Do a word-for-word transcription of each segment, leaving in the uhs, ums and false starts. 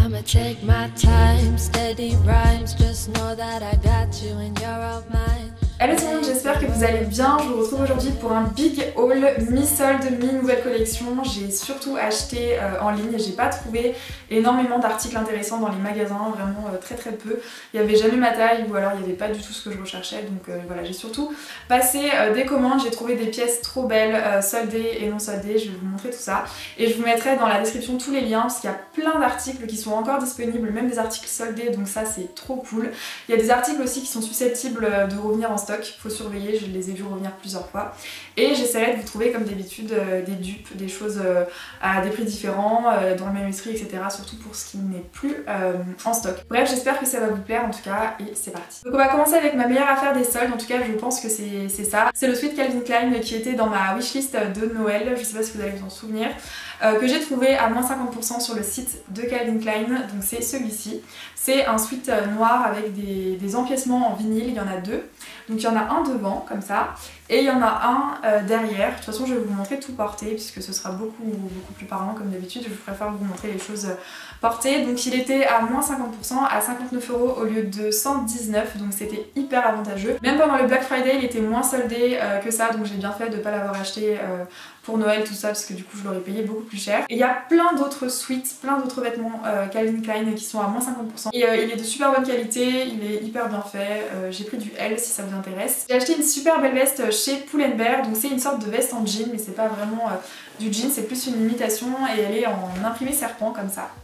I'ma take my time, steady rhymes, just know that I got you and you're all mine. Hello tout le monde, j'espère que vous allez bien. Je vous retrouve aujourd'hui pour un big haul mi-solde, mi-nouvelle collection. J'ai surtout acheté euh, en ligne, j'ai pas trouvé énormément d'articles intéressants dans les magasins, vraiment euh, très très peu. Il n'y avait jamais ma taille ou alors il n'y avait pas du tout ce que je recherchais, donc euh, voilà, j'ai surtout passé euh, des commandes, j'ai trouvé des pièces trop belles, euh, soldées et non soldées, je vais vous montrer tout ça. Et je vous mettrai dans la description tous les liens parce qu'il y a plein d'articles qui sont encore disponibles, même des articles soldés, donc ça c'est trop cool. Il y a des articles aussi qui sont susceptibles de revenir en stock. Faut surveiller, je les ai vus revenir plusieurs fois. Et j'essaierai de vous trouver comme d'habitude euh, des dupes, des choses euh, à des prix différents, euh, dans le même esprit, et cetera. Surtout pour ce qui n'est plus euh, en stock. Bref, j'espère que ça va vous plaire en tout cas, et c'est parti. Donc on va commencer avec ma meilleure affaire des soldes, en tout cas je pense que c'est ça. C'est le sweat Calvin Klein qui était dans ma wishlist de Noël, je sais pas si vous allez vous en souvenir. Euh, que j'ai trouvé à moins cinquante pour cent sur le site de Calvin Klein, donc c'est celui-ci. C'est un sweat noir avec des, des empiècements en vinyle, il y en a deux. Donc il y en a un devant, comme ça, et il y en a un euh, derrière. De toute façon je vais vous montrer tout porté, puisque ce sera beaucoup, beaucoup plus parlant comme d'habitude. Je préfère vous montrer les choses portées. Donc il était à moins cinquante pour cent, à cinquante-neuf euros au lieu de cent dix-neuf, donc c'était hyper avantageux. Même pendant le Black Friday, il était moins soldé euh, que ça, donc j'ai bien fait de ne pas l'avoir acheté euh, pour Noël, tout ça, parce que du coup je l'aurais payé beaucoup plus cher. Et il y a plein d'autres sweats, plein d'autres vêtements euh, Calvin Klein qui sont à moins cinquante pour cent. Et euh, il est de super bonne qualité, il est hyper bien fait. Euh, j'ai pris du L si ça vous intéresse. J'ai acheté une super belle veste chez Pull and Bear, donc c'est une sorte de veste en jean, mais c'est pas vraiment euh, du jean, c'est plus une imitation et elle est en imprimé serpent comme ça.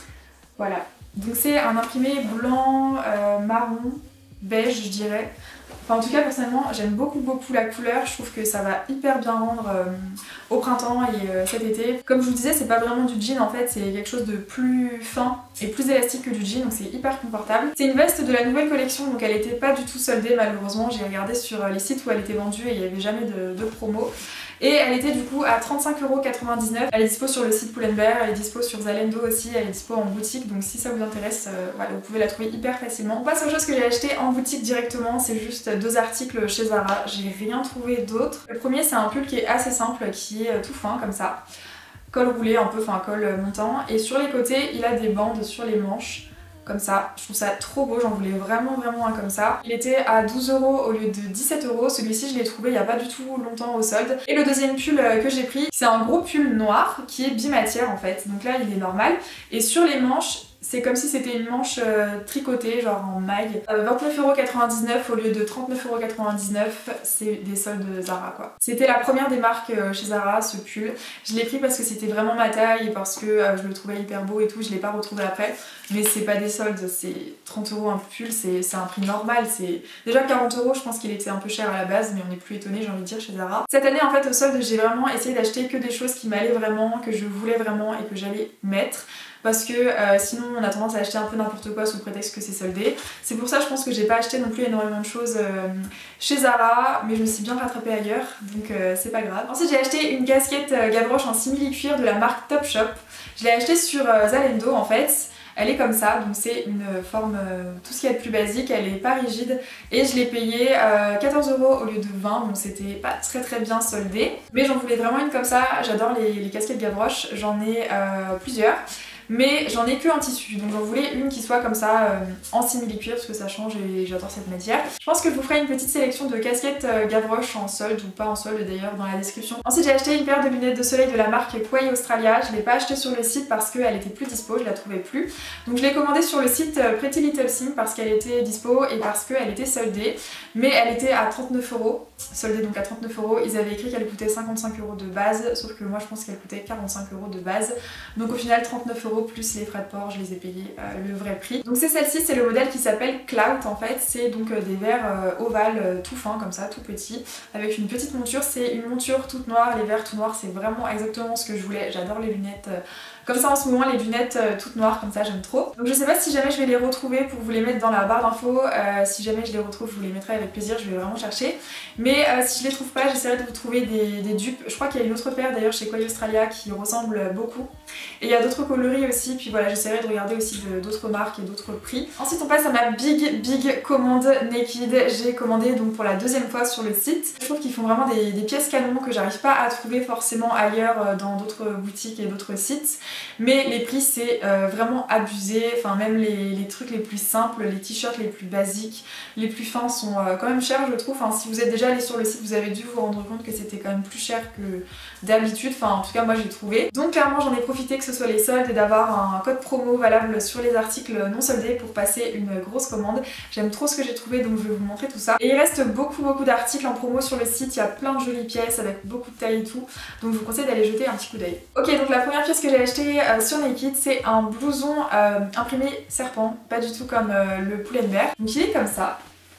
Voilà. Donc c'est un imprimé blanc, euh, marron, beige je dirais. Enfin en tout cas personnellement j'aime beaucoup beaucoup la couleur, je trouve que ça va hyper bien rendre euh, au printemps et euh, cet été. Comme je vous disais, c'est pas vraiment du jean en fait, c'est quelque chose de plus fin et plus élastique que du jean, donc c'est hyper confortable. C'est une veste de la nouvelle collection, donc elle était pas du tout soldée malheureusement, j'ai regardé sur les sites où elle était vendue et il n'y avait jamais de, de promo. Et elle était du coup à trente-cinq euros quatre-vingt-dix-neuf. Elle est dispo sur le site Pull and Bear, elle est dispo sur Zalando aussi, elle est dispo en boutique, donc si ça vous intéresse, euh, voilà, vous pouvez la trouver hyper facilement. On passe aux choses que j'ai achetées en boutique directement, c'est juste deux articles chez Zara, j'ai rien trouvé d'autre. Le premier c'est un pull qui est assez simple, qui est tout fin comme ça, col roulé un peu, enfin col montant, et sur les côtés il a des bandes sur les manches. Comme ça, je trouve ça trop beau, j'en voulais vraiment vraiment un comme ça. Il était à douze euros au lieu de dix-sept euros, celui-ci je l'ai trouvé il n'y a pas du tout longtemps au solde. Et le deuxième pull que j'ai pris, c'est un gros pull noir qui est bimatière en fait, donc là il est normal. Et sur les manches, c'est comme si c'était une manche euh, tricotée, genre en maille. Euh, vingt-neuf euros quatre-vingt-dix-neuf au lieu de trente-neuf euros quatre-vingt-dix-neuf, c'est des soldes Zara quoi. C'était la première des marques euh, chez Zara, ce pull. Je l'ai pris parce que c'était vraiment ma taille et parce que euh, je le trouvais hyper beau et tout, je l'ai pas retrouvé après. Mais c'est pas des soldes, c'est trente euros un pull, c'est un prix normal. C'est déjà quarante euros, je pense qu'il était un peu cher à la base, mais on n'est plus étonné, j'ai envie de dire, chez Zara. Cette année en fait au solde, j'ai vraiment essayé d'acheter que des choses qui m'allaient vraiment, que je voulais vraiment et que j'allais mettre. Parce que euh, sinon on a tendance à acheter un peu n'importe quoi sous prétexte que c'est soldé. C'est pour ça je pense que j'ai pas acheté non plus énormément de choses euh, chez Zara, mais je me suis bien rattrapée ailleurs, donc euh, c'est pas grave. Ensuite j'ai acheté une casquette euh, Gavroche en simili-cuir de la marque Topshop. Je l'ai achetée sur euh, Zalando en fait. Elle est comme ça, donc c'est une forme, euh, tout ce qui est de plus basique, elle est pas rigide. Et je l'ai payée euh, quatorze euros au lieu de vingt, donc c'était pas très très bien soldé. Mais j'en voulais vraiment une comme ça, j'adore les, les casquettes Gavroche, j'en ai euh, plusieurs. Mais j'en ai que en tissu, donc j'en voulais une qui soit comme ça euh, en simili-cuir parce que ça change et j'adore cette matière. Je pense que je vous ferai une petite sélection de casquettes euh, Gavroche en solde ou pas en solde d'ailleurs dans la description. Ensuite j'ai acheté une paire de lunettes de soleil de la marque Quay Australia. Je l'ai pas acheté sur le site parce qu'elle était plus dispo, je la trouvais plus. Donc je l'ai commandée sur le site Pretty Little Thing parce qu'elle était dispo et parce qu'elle était soldée. Mais elle était à trente-neuf euros, soldée donc à trente-neuf euros. Ils avaient écrit qu'elle coûtait cinquante-cinq euros de base, sauf que moi je pense qu'elle coûtait quarante-cinq euros de base. Donc au final trente-neuf euros plus les frais de port, je les ai payés euh, le vrai prix. Donc c'est celle-ci, c'est le modèle qui s'appelle Clout en fait, c'est donc euh, des verres euh, ovales euh, tout fins comme ça, tout petits, avec une petite monture, c'est une monture toute noire, les verres tout noirs, c'est vraiment exactement ce que je voulais, j'adore les lunettes euh, comme ça en ce moment, les lunettes euh, toutes noires comme ça, j'aime trop. Donc je sais pas si jamais je vais les retrouver pour vous les mettre dans la barre d'infos, euh, si jamais je les retrouve je vous les mettrai avec plaisir, je vais vraiment chercher. Mais euh, si je les trouve pas, j'essaierai de vous trouver des, des dupes. Je crois qu'il y a une autre paire d'ailleurs chez Quay Australia qui ressemble beaucoup. Et il y a d'autres coloris aussi, puis voilà, j'essaierai de regarder aussi d'autres marques et d'autres prix. Ensuite on passe à ma big big commande Naked. J'ai commandé donc pour la deuxième fois sur le site. Je trouve qu'ils font vraiment des, des pièces canons que j'arrive pas à trouver forcément ailleurs dans d'autres boutiques et d'autres sites. mais les prix c'est euh, vraiment abusé, enfin même les, les trucs les plus simples, les t-shirts les plus basiques, les plus fins sont euh, quand même chers je trouve. Enfin, si vous êtes déjà allé sur le site vous avez dû vous rendre compte que c'était quand même plus cher que d'habitude, enfin en tout cas moi j'ai trouvé. Donc clairement j'en ai profité que ce soit les soldes et d'avoir un code promo valable sur les articles non soldés pour passer une grosse commande. J'aime trop ce que j'ai trouvé donc je vais vous montrer tout ça. Et il reste beaucoup beaucoup d'articles en promo sur le site, il y a plein de jolies pièces avec beaucoup de tailles et tout, donc je vous conseille d'aller jeter un petit coup d'œil. Ok, donc la première pièce que j'ai achetée euh, sur Naked c'est un blouson euh, imprimé serpent, pas du tout comme euh, le Pull&Bear. Donc il est comme ça.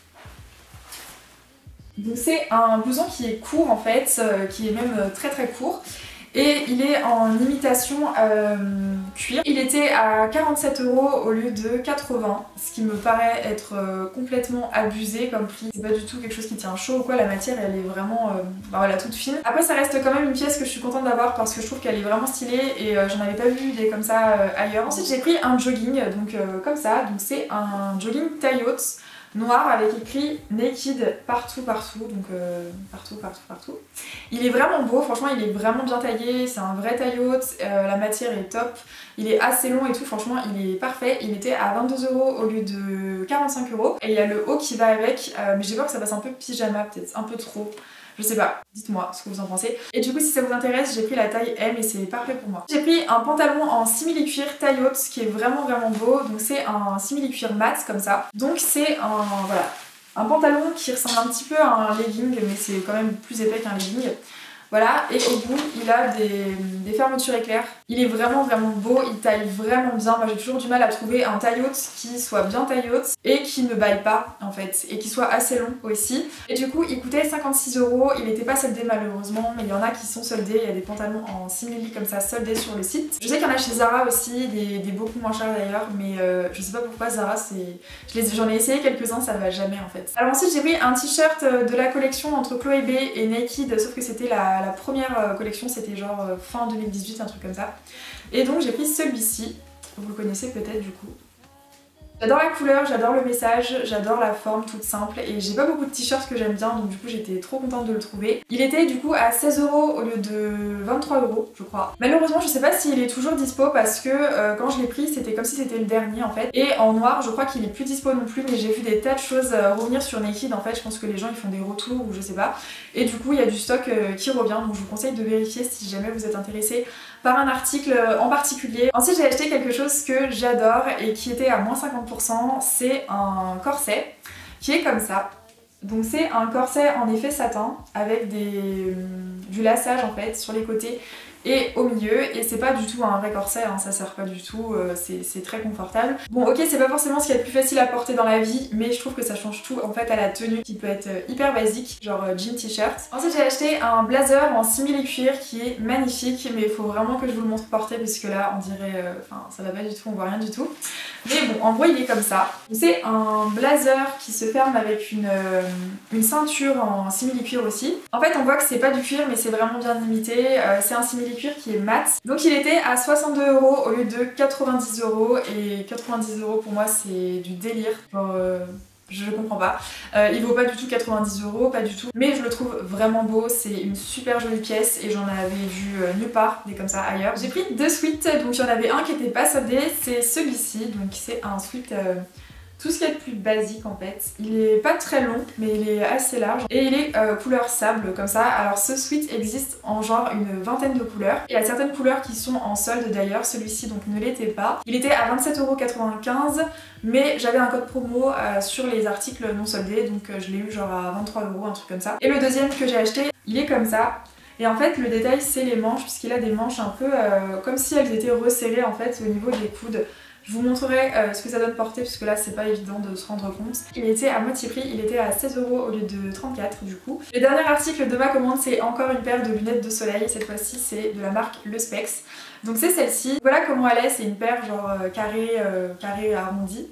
Donc c'est un blouson qui est court en fait, euh, qui est même euh, très très court. Et il est en imitation euh, cuir. Il était à quarante-sept euros au lieu de quatre-vingts, ce qui me paraît être euh, complètement abusé comme prix. C'est pas du tout quelque chose qui tient chaud ou quoi, la matière elle est vraiment euh, bah voilà, toute fine. Après ça reste quand même une pièce que je suis contente d'avoir parce que je trouve qu'elle est vraiment stylée et euh, j'en avais pas vu des comme ça euh, ailleurs. Ensuite j'ai pris un jogging, donc euh, comme ça, donc c'est un jogging taille haute noir avec écrit Naked partout partout, donc euh, partout partout partout. Il est vraiment beau, franchement il est vraiment bien taillé, c'est un vrai taille haute, euh, la matière est top, il est assez long et tout, franchement il est parfait. Il était à vingt-deux euros au lieu de quarante-cinq euros et il y a le haut qui va avec, euh, mais j'ai peur que ça passe un peu pyjama, peut-être un peu trop. Je sais pas, dites-moi ce que vous en pensez. Et du coup si ça vous intéresse, j'ai pris la taille M et c'est parfait pour moi. J'ai pris un pantalon en simili-cuir taille haute qui est vraiment vraiment beau. Donc c'est un simili-cuir mat comme ça. Donc c'est un, voilà, un pantalon qui ressemble un petit peu à un legging mais c'est quand même plus épais qu'un legging. Voilà, et au bout il a des, des fermetures éclairs. Il est vraiment vraiment beau, il taille vraiment bien. Moi j'ai toujours du mal à trouver un taille haute qui soit bien taille haute et qui ne baille pas en fait, et qui soit assez long aussi. Et du coup il coûtait cinquante-six euros, il n'était pas soldé malheureusement, mais il y en a qui sont soldés, il y a des pantalons en simili comme ça soldés sur le site. Je sais qu'il y en a chez Zara aussi, des, des beaucoup moins chers d'ailleurs, mais euh, je sais pas pourquoi Zara c'est... J'en ai essayé quelques-uns, ça va jamais en fait. Alors ensuite j'ai pris un t-shirt de la collection entre Chloé B et Naked, sauf que c'était la La première collection, c'était genre fin deux mille dix-huit, un truc comme ça. Et donc j'ai pris celui-ci, vous le connaissez peut-être du coup. J'adore la couleur, j'adore le message, j'adore la forme toute simple et j'ai pas beaucoup de t-shirts que j'aime bien donc du coup j'étais trop contente de le trouver. Il était du coup à seize euros au lieu de vingt-trois euros je crois. Malheureusement je sais pas s'il est toujours dispo parce que euh, quand je l'ai pris c'était comme si c'était le dernier en fait. Et en noir je crois qu'il est plus dispo non plus, mais j'ai vu des tas de choses euh, revenir sur Naked en fait. Je pense que les gens ils font des retours ou je sais pas. Et du coup il y a du stock euh, qui revient, donc je vous conseille de vérifier si jamais vous êtes intéressé par un article en particulier. Ensuite j'ai acheté quelque chose que j'adore et qui était à moins cinquante pour cent, c'est un corset qui est comme ça. Donc c'est un corset en effet satin avec des, du laçage en fait sur les côtés et au milieu, et c'est pas du tout un vrai corset, hein, ça sert pas du tout, euh, c'est très confortable. Bon ok c'est pas forcément ce qu'il y a de plus facile à porter dans la vie, mais je trouve que ça change tout en fait à la tenue qui peut être hyper basique, genre euh, jean t-shirt. Ensuite j'ai acheté un blazer en simili-cuir qui est magnifique, mais il faut vraiment que je vous le montre porter parce que là on dirait, enfin euh, ça va pas du tout, on voit rien du tout. Mais bon en gros il est comme ça. C'est un blazer qui se ferme avec une, euh, une ceinture en simili-cuir aussi. En fait on voit que c'est pas du cuir mais c'est vraiment bien imité, euh, c'est un simili-cuir qui est mat. Donc il était à soixante-deux euros au lieu de quatre-vingt-dix euros, et quatre-vingt-dix euros pour moi c'est du délire, genre euh, je comprends pas. Euh, il vaut pas du tout quatre-vingt-dix euros, pas du tout, mais je le trouve vraiment beau, c'est une super jolie pièce et j'en avais vu euh, nulle part des comme ça ailleurs. J'ai pris deux sweats, donc il y en avait un qui était pas soldé, c'est celui-ci, donc c'est un sweat euh, tout ce qu'il y a de plus basique en fait. Il est pas très long mais il est assez large et il est euh, couleur sable comme ça. Alors ce sweat existe en genre une vingtaine de couleurs. Il y a certaines couleurs qui sont en solde d'ailleurs, celui-ci donc ne l'était pas. Il était à vingt-sept euros quatre-vingt-quinze mais j'avais un code promo euh, sur les articles non soldés, donc euh, je l'ai eu genre à vingt-trois euros, un truc comme ça. Et le deuxième que j'ai acheté, il est comme ça. Et en fait le détail c'est les manches, puisqu'il a des manches un peu euh, comme si elles étaient resserrées en fait au niveau des coudes. Je vous montrerai euh, ce que ça donne porter puisque là c'est pas évident de se rendre compte. Il était à moitié prix, il était à seize euros au lieu de trente-quatre du coup. Le dernier article de ma commande c'est encore une paire de lunettes de soleil, cette fois-ci c'est de la marque Le Specs. Donc c'est celle-ci. Voilà comment elle est, c'est une paire genre euh, carré, euh, carré arrondi.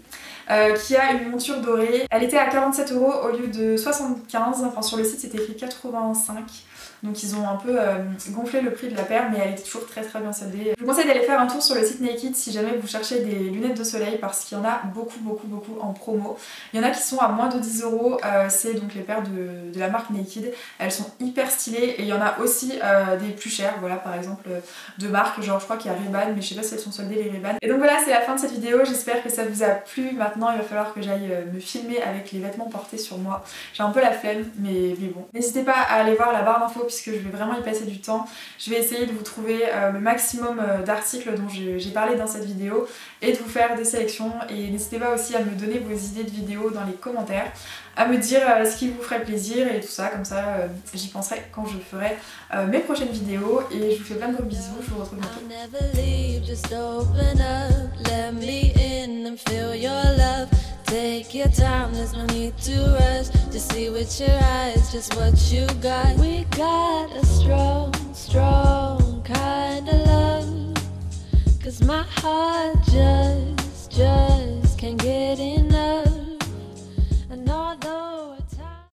euh, qui a une monture dorée. Elle était à quarante-sept euros au lieu de soixante-quinze, enfin sur le site c'était écrit quatre-vingt-cinq. Donc ils ont un peu euh, gonflé le prix de la paire, mais elle était toujours très très bien soldée. Je vous conseille d'aller faire un tour sur le site Naked si jamais vous cherchez des lunettes de soleil, parce qu'il y en a beaucoup beaucoup beaucoup en promo. Il y en a qui sont à moins de dix euros, euh, c'est donc les paires de, de la marque Naked. Elles sont hyper stylées et il y en a aussi euh, des plus chères, voilà, par exemple de marque, genre je crois qu'il y a Ray-Ban, mais je sais pas si elles sont soldées les Ray-Ban. Et donc voilà, c'est la fin de cette vidéo, j'espère que ça vous a plu. Maintenant il va falloir que j'aille me filmer avec les vêtements portés sur moi. J'ai un peu la flemme, mais, mais bon. N'hésitez pas à aller voir la barre d'infos puisque je vais vraiment y passer du temps. Je vais essayer de vous trouver euh, le maximum d'articles dont j'ai parlé dans cette vidéo et de vous faire des sélections. Et n'hésitez pas aussi à me donner vos idées de vidéos dans les commentaires, à me dire euh, ce qui vous ferait plaisir et tout ça, comme ça euh, j'y penserai quand je ferai euh, mes prochaines vidéos. Et je vous fais plein de gros bisous, je vous retrouve bientôt. Take your time, there's no need to rush. Just see with your eyes just what you got. We got a strong, strong kind of love. Cause my heart just, just can't get enough.